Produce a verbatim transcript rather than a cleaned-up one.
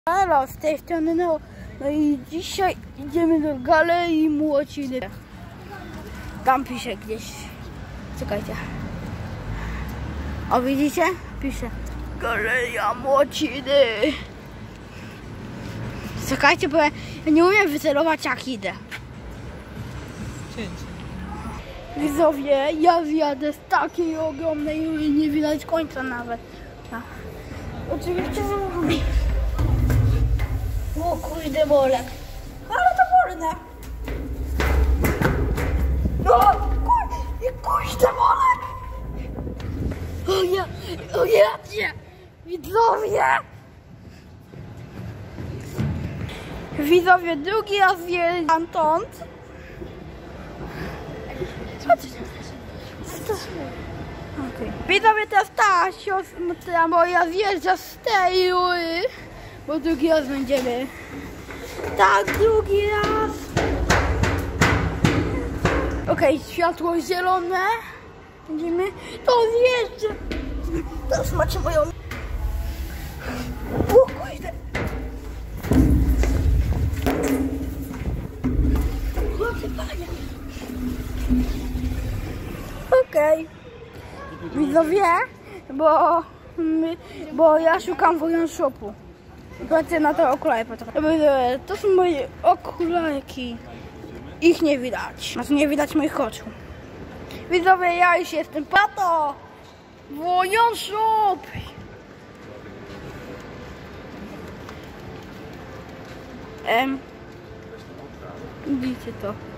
Halo, z tej strony no, no i dzisiaj idziemy do Galerii Młociny. Tam pisze gdzieś. Czekajcie. O, widzicie? Pisze Galeria Młociny. Czekajcie, bo ja nie umiem wycelować, jak idę. Widzowie, ja zjadę z takiej ogromnej rury, nie widać końca nawet. A. Oczywiście zrobię. O kurde, bolek. Ale to wolne. No, kurde, kurde, bolek. O ja, o ja, nie. Widzowie. Widzowie, drugi raz wjeżdżam stąd. Okay. Widzowie, teraz ta siostra moja zjeżdża z tej rury, bo drugi raz będziemy. Tak, drugi raz. Okej, okay, światło zielone. Będziemy to zjeżdżać. Teraz macie moją... O kurde. Okej. Okay. Widzowie, bo, bo ja szukam Wojan Shopu. Patrzcie na te okulary. To są moje okularki. Ich nie widać. Znaczy nie widać moich oczu. Widzowie, ja już jestem. Pato! Wojan Shop! Em. Widzicie to.